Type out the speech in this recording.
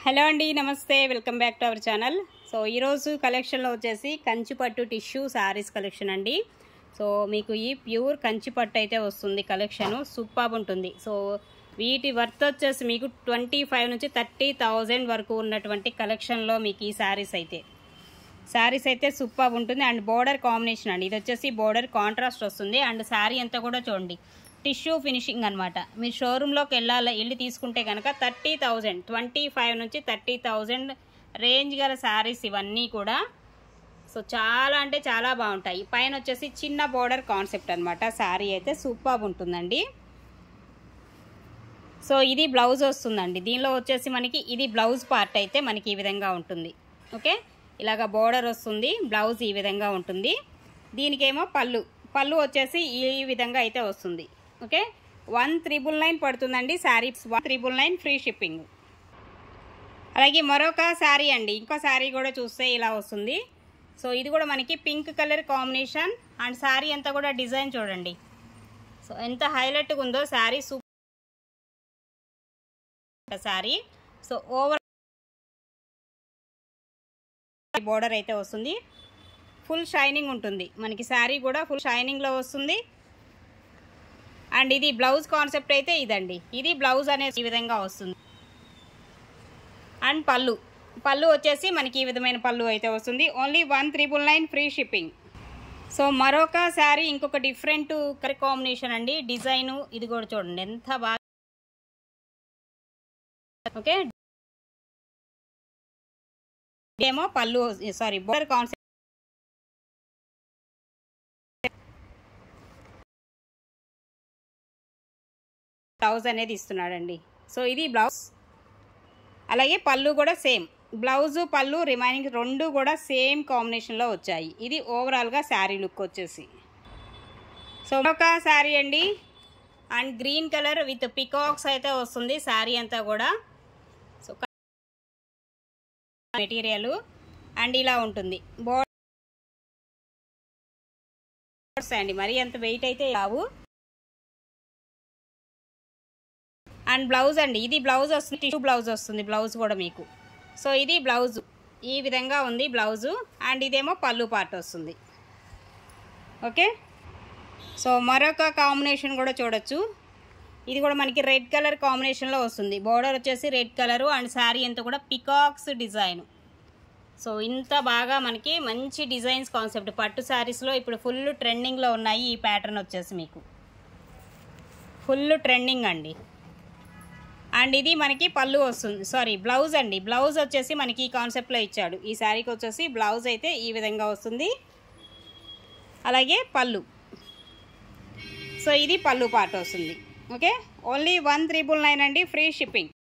Hello అండి, నమస్తే, welcome back to our channel. So ఈరోజు కలెక్షన్లో వచ్చేసి కంచిపట్టు టిష్యూ శారీస్ కలెక్షన్ అండి. సో మీకు ఈ ప్యూర్ కంచిపట్టు అయితే వస్తుంది. కలెక్షను సూపర్ ఉంటుంది. సో వీటి వర్త్ వచ్చేసి మీకు 25 నుంచి 30,000 వరకు ఉన్నటువంటి కలెక్షన్లో మీకు ఈ శారీస్ అయితే సూపర్ ఉంటుంది. అండ్ బోర్డర్ కాంబినేషన్ అండి, ఇది వచ్చేసి బోర్డర్ కాంట్రాస్ట్ వస్తుంది. అండ్ శారీ అంతా కూడా చూడండి టిష్యూ ఫినిషింగ్ అనమాట. మీరు షోరూంలోకి వెళ్ళి తీసుకుంటే కనుక 30,000, 25 నుంచి 30,000 రేంజ్ గల శారీస్ ఇవన్నీ కూడా. సో చాలా అంటే చాలా బాగుంటాయి. పైన వచ్చేసి చిన్న బోర్డర్ కాన్సెప్ట్ అనమాట. శారీ అయితే సూపర్ ఉంటుందండి. సో ఇది బ్లౌజ్ వస్తుందండి. దీనిలో వచ్చేసి మనకి ఇది బ్లౌజ్ పార్ట్ అయితే మనకి ఈ విధంగా ఉంటుంది. ఓకే, ఇలాగ బోర్డర్ వస్తుంది, బ్లౌజ్ ఈ విధంగా ఉంటుంది. దీనికేమో పళ్ళు వచ్చేసి ఈ విధంగా అయితే వస్తుంది. ఓకే, 1,999 పడుతుందండి శారీ. 1,999 free shipping. అలాగే మరొక శారీ అండి, ఇంకో శారీ కూడా చూస్తే ఇలా వస్తుంది. సో ఇది కూడా మనకి pink colour combination. And sari అంతా కూడా డిజైన్ చూడండి. సో ఎంత హైలైట్గా ఉందో sari, super sari. So over border అయితే వస్తుంది, ఫుల్ షైనింగ్ ఉంటుంది మనకి. శారీ కూడా ఫుల్ షైనింగ్లో వస్తుంది. అండ్ ఇది బ్లౌజ్ కాన్సెప్ట్ అయితే ఇదండి. ఇది బ్లౌజ్ అనేది ఈ విధంగా వస్తుంది. అండ్ పళ్ళు వచ్చేసి మనకి ఈ విధమైన పళ్ళు అయితే వస్తుంది. Only 1,999 free shipping. సో మరొక శారీ, ఇంకొక డిఫరెంట్ కలర్ కాంబినేషన్ అండి. డిజైన్ ఇది కూడా చూడండి ఎంత బాగా. ఓకే, ఏమో పళ్ళు బోర్డర్ కాన్సెప్ట్ బ్లౌజ్ అనేది ఇస్తున్నాడండి. సో ఇది బ్లౌజ్. అలాగే పళ్ళు కూడా సేమ్. బ్లౌజ్ పళ్ళు రిమైనింగ్ రెండు కూడా సేమ్ కాంబినేషన్లో వచ్చాయి. ఇది ఓవరాల్గా శారీ లుక్ వచ్చేసి. సో ఒక శారీ అండి, and green colour with peacocks అయితే వస్తుంది శారీ అంతా కూడా. సో మెటీరియల్ అండ్ ఇలా ఉంటుంది. బోర్డర్స్ అండి మరి అంత వెయిట్ అయితే రావు. అండ్ బ్లౌజ్ అండి, ఇది బ్లౌజ్ వస్తుంది, టిష్యూ బ్లౌజ్ వస్తుంది. బ్లౌజ్ కూడా మీకు. సో ఇది బ్లౌజ్ ఈ విధంగా ఉంది బ్లౌజు. అండ్ ఇదేమో పళ్ళు పార్ట్ వస్తుంది. ఓకే, సో మరొక కాంబినేషన్ కూడా చూడొచ్చు. ఇది కూడా మనకి రెడ్ కలర్ కాంబినేషన్లో వస్తుంది. బోర్డర్ వచ్చేసి రెడ్ కలరు. అండ్ శారీ అంతా కూడా పికాక్స్ డిజైన్. సో ఇంత బాగా మనకి మంచి డిజైన్స్ కాన్సెప్ట్. పట్టు శారీస్లో ఇప్పుడు ఫుల్ ట్రెండింగ్లో ఉన్నాయి. ఈ ప్యాటర్న్ వచ్చేసి మీకు ఫుల్ ట్రెండింగ్ అండి. అండ్ ఇది మనకి పళ్ళు వస్తుంది, బ్లౌజ్ అండి. బ్లౌజ్ వచ్చేసి మనకి ఈ కాన్సెప్ట్లో ఇచ్చాడు. ఈ శారీకి వచ్చేసి బ్లౌజ్ అయితే ఈ విధంగా వస్తుంది. అలాగే పళ్ళు. సో ఇది పళ్ళు పార్ట్ వస్తుంది. ఓకే, ఓన్లీ 1,999 అండి ఫ్రీ షిప్పింగ్.